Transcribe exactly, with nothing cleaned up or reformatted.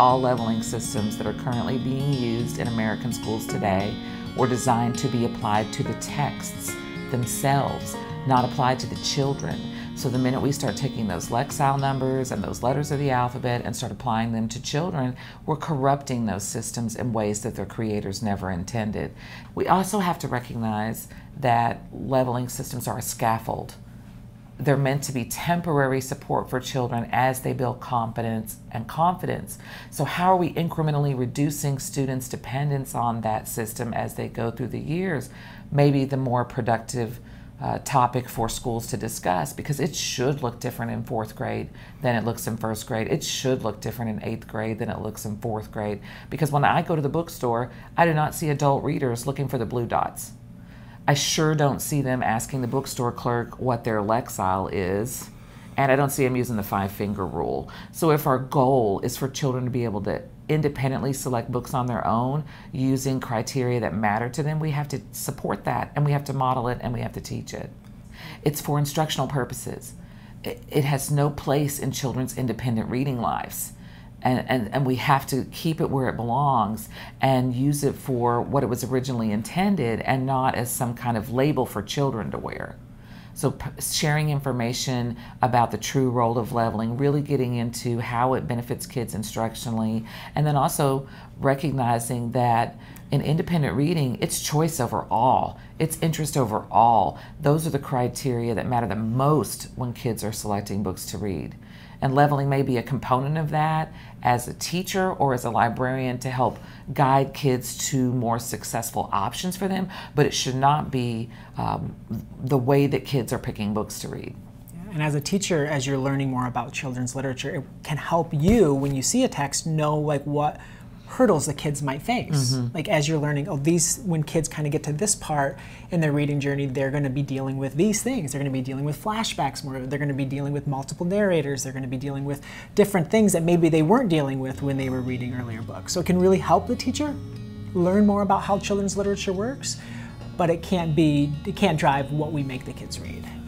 all leveling systems that are currently being used in American schools today were designed to be applied to the texts themselves, not applied to the children. So the minute we start taking those lexile numbers and those letters of the alphabet and start applying them to children, we're corrupting those systems in ways that their creators never intended. We also have to recognize that leveling systems are a scaffold. They're meant to be temporary support for children as they build competence and confidence. So how are we incrementally reducing students' dependence on that system as they go through the years? Maybe the more productive uh, topic for schools to discuss, because it should look different in fourth grade than it looks in first grade. It should look different in eighth grade than it looks in fourth grade. Because when I go to the bookstore, I do not see adult readers looking for the blue dots. I sure don't see them asking the bookstore clerk what their lexile is, and I don't see them using the five-finger rule. So if our goal is for children to be able to independently select books on their own using criteria that matter to them, we have to support that, and we have to model it, and we have to teach it. It's for instructional purposes. It, it has no place in children's independent reading lives. And, and, and we have to keep it where it belongs and use it for what it was originally intended and not as some kind of label for children to wear. So p sharing information about the true role of leveling, really getting into how it benefits kids instructionally, and then also recognizing that in independent reading, it's choice over all. It's interest over all. Those are the criteria that matter the most when kids are selecting books to read. And leveling may be a component of that as a teacher or as a librarian to help guide kids to more successful options for them, but it should not be um, the way that kids are picking books to read. And as a teacher, as you're learning more about children's literature, it can help you, when you see a text, know like what hurdles the kids might face. Mm-hmm. Like as you're learning, oh, these, when kids kind of get to this part in their reading journey, they're going to be dealing with these things. They're going to be dealing with flashbacks more. They're going to be dealing with multiple narrators. They're going to be dealing with different things that maybe they weren't dealing with when they were reading earlier books. So it can really help the teacher learn more about how children's literature works, but it can't be, it can't drive what we make the kids read.